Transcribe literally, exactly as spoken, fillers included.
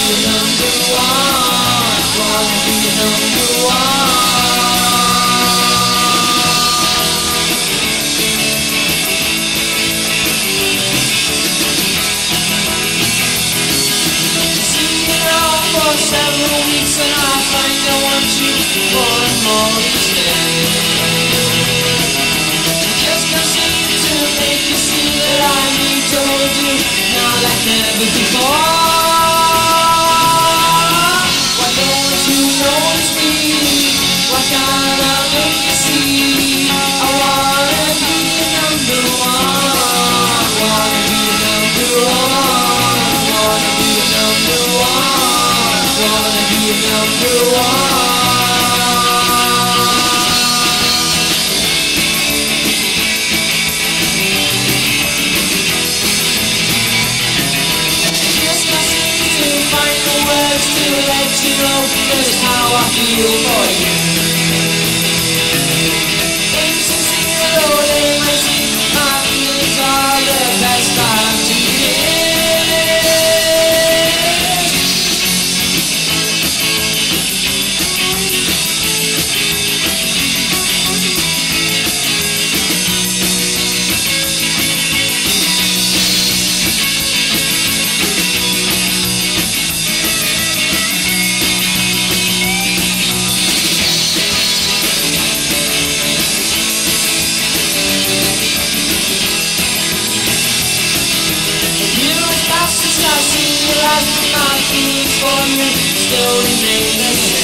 Several weeks and I find I want you more and more each day. Just can't seem to make you see that I need to hold you now like never before. Why don't you notice me? Why can't I make you see? I wanna be number one. Wanna be number one. Wanna be number one. Wanna be number one. Just can't seem to find the words to let you know just how I feel for you. Insincere, though they might seem, my feelings are the best I have to give. Since I've seen you last, my feelings for you still remain the same.